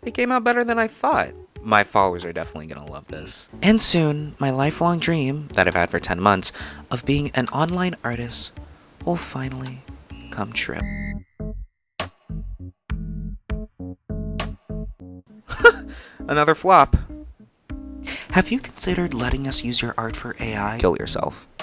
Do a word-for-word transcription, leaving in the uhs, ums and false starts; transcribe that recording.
It came out better than I thought. My followers are definitely gonna love this. And soon, my lifelong dream that I've had for ten months of being an online artist will finally come true. Another flop. Have you considered letting us use your art for A I? Kill yourself.